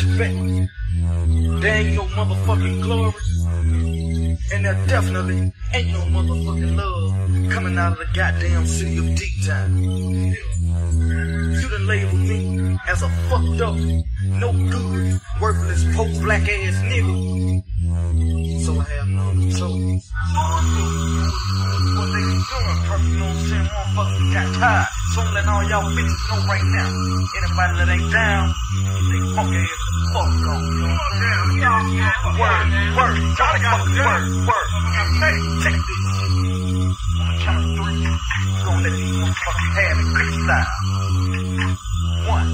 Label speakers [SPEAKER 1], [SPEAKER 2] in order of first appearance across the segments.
[SPEAKER 1] respect. There ain't no motherfucking glory. And there definitely ain't no motherfucking love coming out of the goddamn city of D-Town. You done labeled me as a fucked up, no good, worthless, poor black ass nigga. So I have no control. What they doing, perfect, you know what I'm saying? Motherfuckers got tired. So I'm letting all y'all bitches know right now. Anybody that ain't down, they punk ass fuck on. Word, word. Hey, check this. On the count of 3, we gonna let these motherfuckers have it quick style. 1,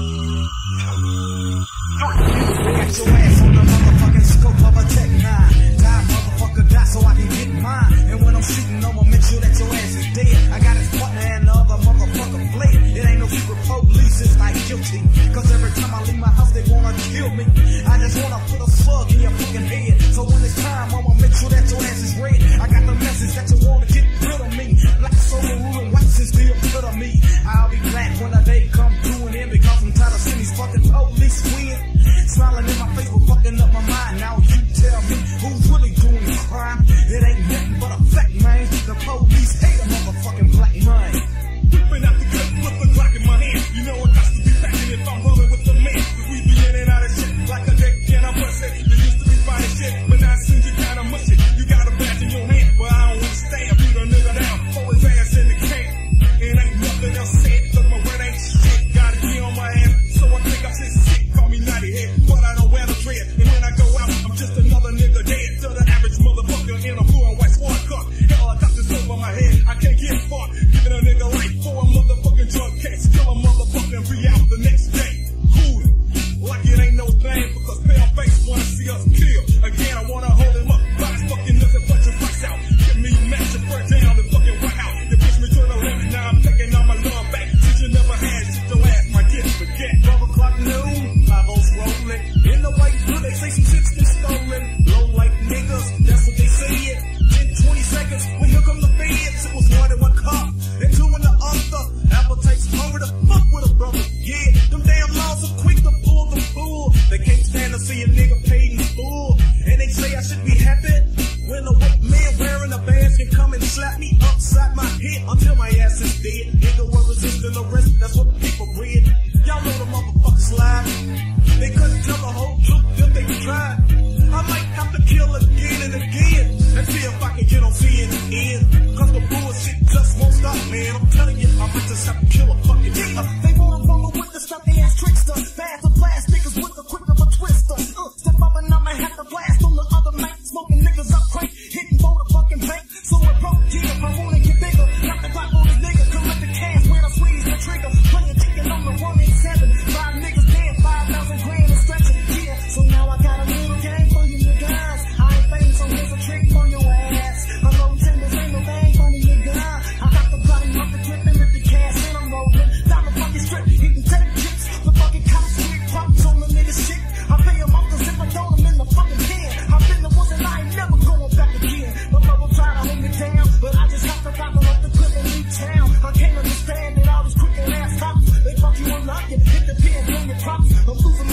[SPEAKER 1] 2, 3. Got your ass on the motherfucking scope of a Tech 9. Die, motherfucker, die so I can get mine. And when I'm shooting, I'ma make sure that your ass is dead. I got his partner and the other motherfucker fled. It ain't no secret police, it's like guilty. Cause every time I leave my house, they wanna kill me. I just wanna put a slug in your fucking head. So when it's time, I'ma make sure that your ass is red. I got the message that you wanna get rid of me. Black soul ruling whites is still rid of me. I'll be glad when the day come through and in, because I'm tired of seeing these fucking police win. Smiling in my face, but fucking up my mind. Now you tell me who's really doing this crime. It ain't nothing but a fact, man. The police hate a motherfucking black man. Whipping out the gun with the Glock in my hand. You know I got to be packing if I'm rolling with the man. Cause we be in and out of shit like a dick and I bust it. You used to be fine as shit, but now since you kinda mushy, you got a badge in your hand. But I don't understand, beat a nigga down, throw his ass in the can. And ain't nothing else said, cause my word ain't shit. Gotta be on my ass, so I think I'm just sick. Call me naughty head, but I don't wear the dread. And when I go out, I'm just another nigga dead. To the average motherfucker in a blue and white squad car. Helicopters over my head, I can't get far. Giving a nigga life for a motherfucking drug case. Kill a motherfucker and be out the next day. Cool, like it ain't no thing, because pale face wanna see us kill. Again, I wanna hold him up, but it's fucking nothing but your lights out. Give me match and burn down the fucking White House. You push me to the limit, now I'm taking all my love back. Since you never had shit, your ass might get forget. 12 o'clock noon, 5-0's rolling. In the white hood, they say some shit's been stolen. Low like niggas, that's what they say it. 10-20 seconds, when here come the feds. It was 1 in 1 car, and 2 in the other. Appetite's hungry to fuck with a brother. Yeah, them damn laws are quick to pull the fool. They can't stand to see a nigga paid in full. And they say I should be happy when a white man wearing a badge can come and slap me upside my head until my ass is dead. Nigga was resisting arrest, that's what the people read. Y'all know the motherfuckers lie. They couldn't tell the whole truth if they tried. I might have to kill again and again and see if I can get on CNN. Cause the bullshit just won't stop, man. I'm telling you, I might just have to kill a fucking nigga. They wanna follow with the stuff they ass trickster. Fast to blast niggas with the quick of a twister. Step up and I'ma have to blast on the other mic. Smoking niggas up crank, hitting for the fucking bank. So it broke, yeah, if I wanna get bigger. Knock the clock on this nigga, collect the cash when I squeeze the trigger. Playing chicken on the 187. 5 niggas dead, 5,000 grand and stretching. Yeah, so now I got a little game for you niggas. I ain't famous, so here's a trick for your ass. A low tenders ain't no thing for me, nigga. I got the body off the clip and with the cash and I'm rolling. Down the fucking strip, eating 10 chips. The fucking cops with props on the nigga shit. I pay him off cause if I throw him in the fucking can, I've been the one and I ain't never going back again. My mother tried to hold me down, but I just have to gobble up the clip and leave town. I can't understand that all these quick ass cops, they fuck you and lock you, hit the pins on your props. I'm losing